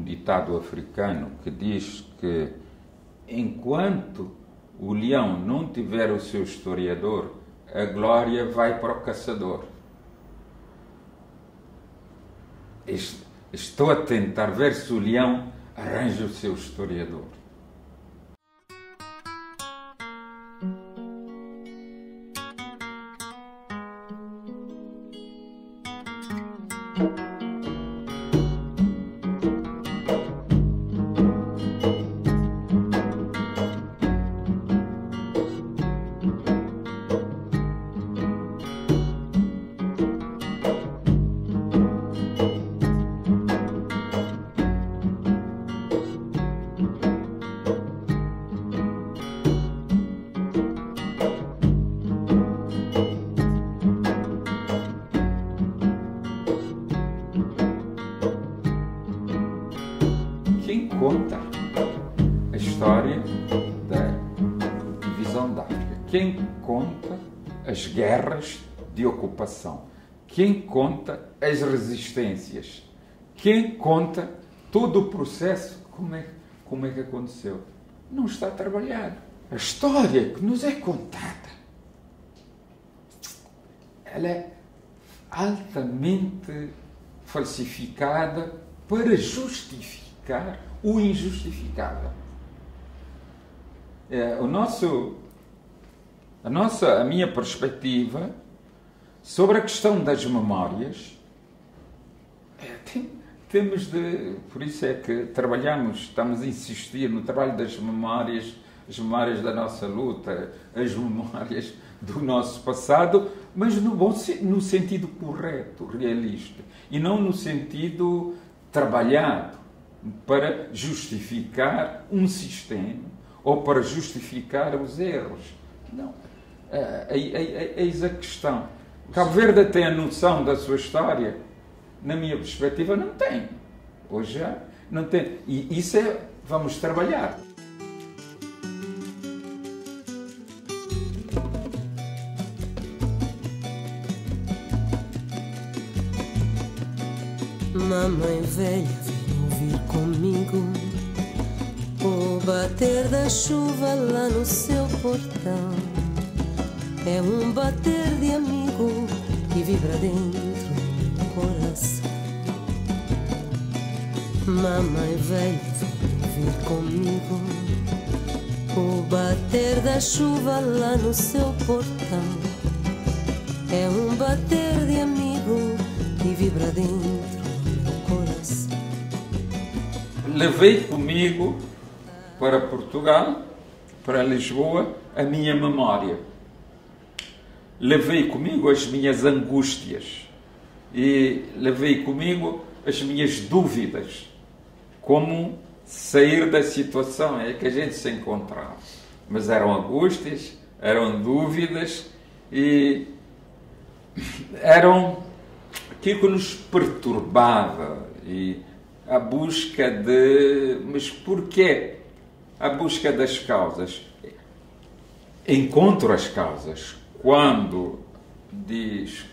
um ditado africano que diz que enquanto o leão não tiver o seu historiador, a glória vai para o caçador. Estou a tentar ver se o leão arranja o seu historiador. Quem conta a história da divisão da África? Quem conta as guerras de ocupação? Quem conta as resistências? Quem conta todo o processo? Como é que aconteceu? Não está trabalhado. A história que nos é contada, ela é altamente falsificada para justificar o injustificável. A minha perspectiva sobre a questão das memórias, temos de, por isso é que estamos a insistir no trabalho das memórias, as memórias da nossa luta, as memórias do nosso passado, mas no sentido correto, realista, e não no sentido trabalhado para justificar um sistema ou para justificar os erros. Não. Eis a questão. Cabo Verde tem a noção da sua história? Na minha perspectiva, não tem. Hoje já não tem. E isso vamos trabalhar. Mamãe velha, vem ouvir comigo o bater da chuva lá no seu portão. É um bater de amigo que vibra dentro do coração. Mamãe velha, vem ouvir comigo o bater da chuva lá no seu portão. É um bater de amigo que vibra dentro. Levei comigo para Portugal, para Lisboa, a minha memória. Levei comigo as minhas angústias e levei comigo as minhas dúvidas. Como sair da situação é que a gente se encontrava. Mas eram angústias, eram dúvidas e eram aquilo que nos perturbava e a busca de... Mas porquê? A busca das causas. Encontro as causas quando diz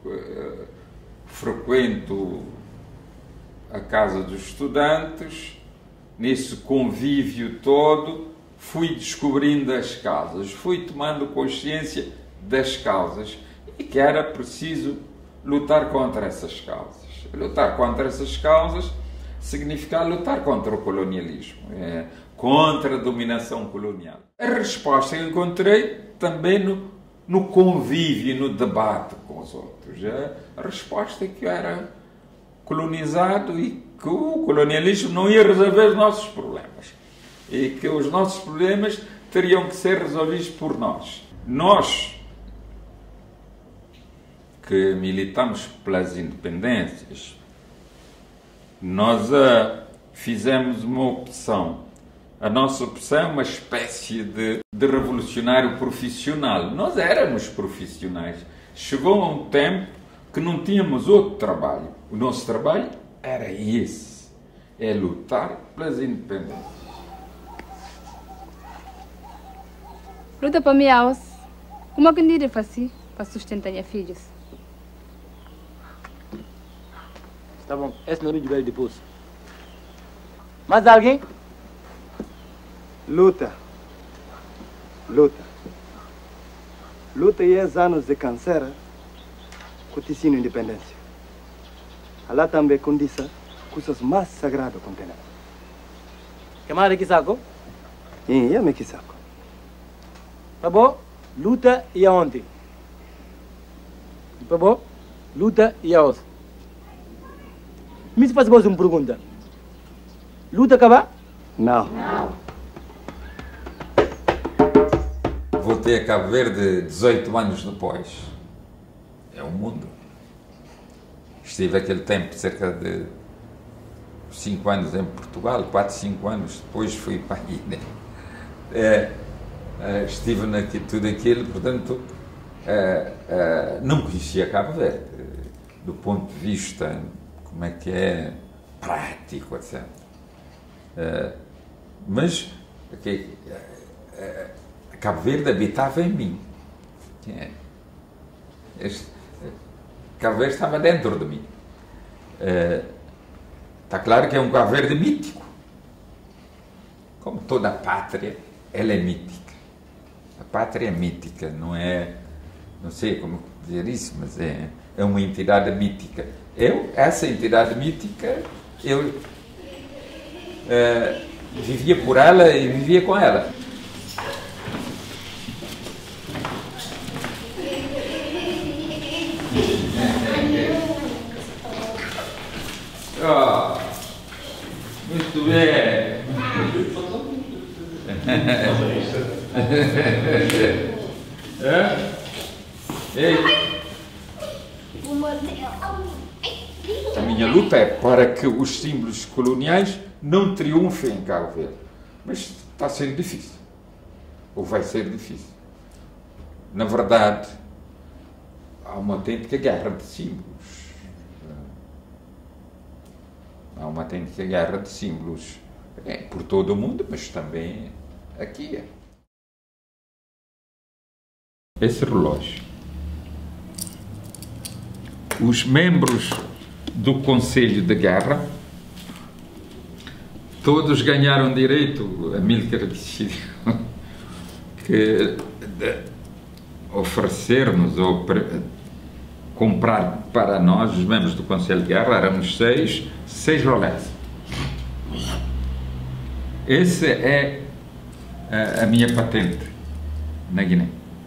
frequento a casa dos estudantes, nesse convívio todo, fui descobrindo as causas, fui tomando consciência das causas e que era preciso lutar contra essas causas. Lutar contra essas causas significa lutar contra o colonialismo, contra a dominação colonial. A resposta que encontrei também no convívio, no debate com os outros. A resposta é que eu era colonizado e que o colonialismo não ia resolver os nossos problemas. E que os nossos problemas teriam que ser resolvidos por nós. Nós, que militamos pelas independências, nós fizemos uma opção. A nossa opção é uma espécie de revolucionário profissional. Nós éramos profissionais. Chegou a um tempo que não tínhamos outro trabalho. O nosso trabalho era esse. É lutar pelas independências. Luta para mim, como é que eu faço para sustentar meus filhos? Tá bom, esse não é de velho depois. Mais alguém? Luta. Luta e os anos de câncer que te ensino independência. Lá também condiça coisas mais sagradas que tem. Que mais aqui saco? E me que saco. Tá bom? Luta e aonde? Tá bom? Luta e aonde? Me faz uma pergunta. Luta acaba? Não. Voltei a Cabo Verde 18 anos depois. É um mundo. Estive aquele tempo, cerca de 5 anos em Portugal, 4, 5 anos, depois fui para a Guiné. Estive tudo aquilo, portanto, não conhecia Cabo Verde, do ponto de vista, como é que é, prático, etc. Mas Cabo Verde habitava em mim. Cabo Verde estava dentro de mim. Está claro que é um Cabo Verde mítico. Como toda a pátria, ela é mítica. A pátria é mítica, não é... Não sei como dizer isso, mas é uma entidade mítica. Essa entidade mítica, eu vivia por ela e vivia com ela. Oh, muito bem. A minha luta é para que os símbolos coloniais não triunfem em Cabo Verde. Mas está a ser difícil. Ou vai ser difícil. Na verdade, há uma autêntica guerra de símbolos. Há uma autêntica guerra de símbolos por todo o mundo, mas também aqui. Esse relógio. Os membros do Conselho de Guerra todos ganharam direito, Amílcar decidiu que oferecer-nos ou comprar para nós, os membros do Conselho de Guerra, éramos 6 Rolés. Essa é a minha patente na Guiné.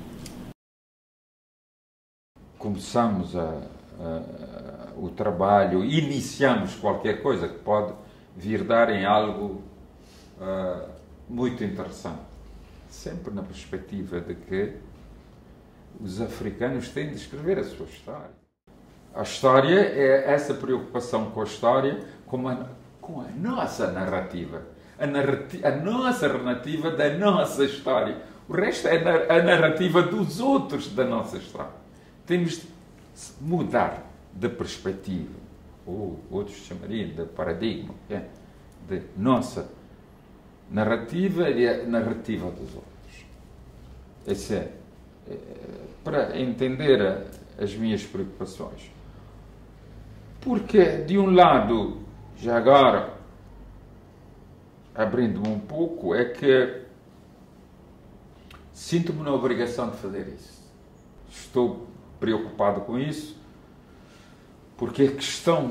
Começamos o trabalho, iniciamos qualquer coisa que pode vir dar em algo muito interessante. Sempre na perspectiva de que os africanos têm de escrever a sua história. A história é essa preocupação com a história, com a nossa narrativa. A nossa narrativa da nossa história. O resto é a narrativa dos outros da nossa história. Temos de mudar de perspectiva, ou outros chamariam de paradigma, de nossa narrativa e a narrativa dos outros. Esse é para entender as minhas preocupações. Porque, de um lado, já agora, abrindo-me um pouco, é que sinto-me na obrigação de fazer isso. Estou preocupado com isso, porque a questão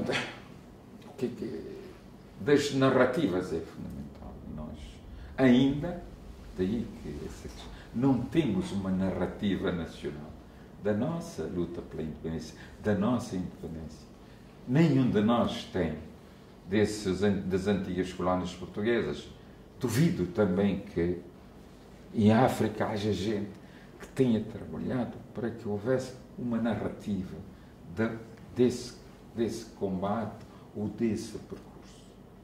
das narrativas é fundamental. Nós ainda, daí que não temos uma narrativa nacional da nossa luta pela independência, da nossa independência. Nenhum de nós tem das antigas colónias portuguesas. Duvido também que em África haja gente que tenha trabalhado para que houvesse uma narrativa desse combate ou desse percurso.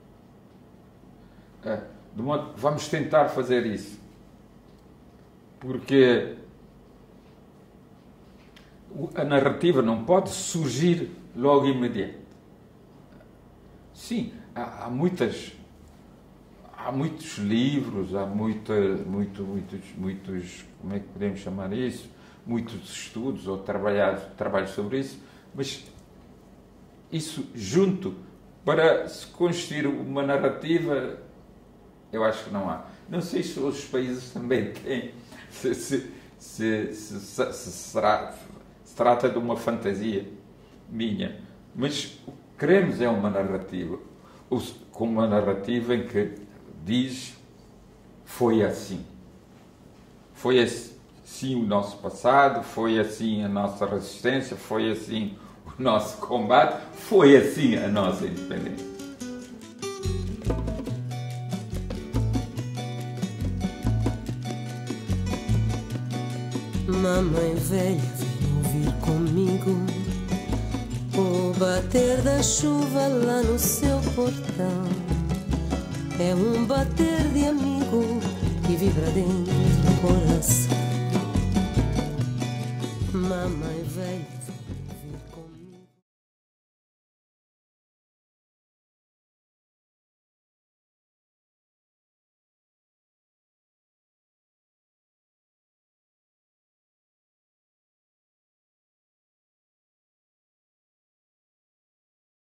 De modo que vamos tentar fazer isso. Porque a narrativa não pode surgir logo imediato. Sim, há muitos livros, há muitos, como é que podemos chamar isso? Muitos estudos ou trabalhos sobre isso, mas isso junto Para se construir uma narrativa, eu acho que não há. Não sei se outros países também têm, se trata de uma fantasia minha, mas o que queremos é uma narrativa, com uma narrativa em que diz: foi assim o nosso passado, foi assim a nossa resistência, foi assim o nosso combate, foi assim a nossa independência. Mamãe velha, vem ouvir comigo o bater da chuva lá no seu portão. É um bater de amigo que vibra dentro do coração.